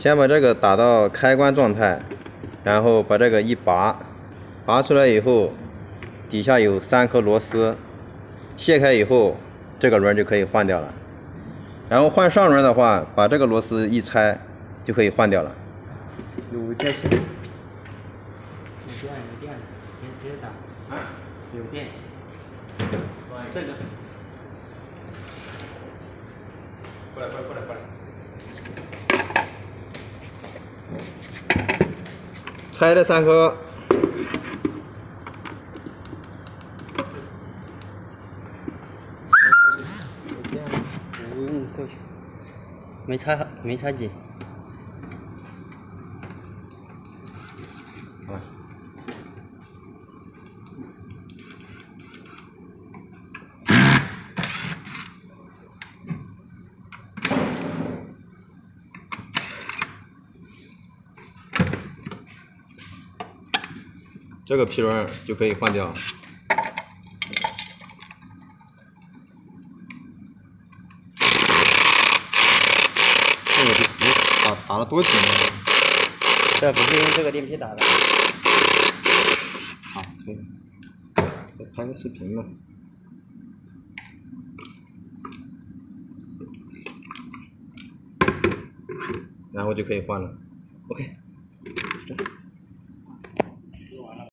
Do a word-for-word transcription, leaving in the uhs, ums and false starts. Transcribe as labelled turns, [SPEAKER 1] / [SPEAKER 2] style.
[SPEAKER 1] 先把这个打到开关状态，然后把这个一拔，拔出来以后，底下有三颗螺丝，卸开以后，这个轮就可以换掉了。然后换上轮的话，把这个螺丝一拆，就可以换掉了。
[SPEAKER 2] 有电线。有电有电，可以直接打。啊？有电。这个。
[SPEAKER 1] 过来过来过来过来。拆了三颗。
[SPEAKER 2] 不用过去。没拆没拆紧。
[SPEAKER 1] 好了。这个皮轮就可以换掉。这个打打了多紧呢？
[SPEAKER 2] 这不是用这个电皮打的。
[SPEAKER 1] 好，可以。再拍个视频嘛。然后就可以换了。OK。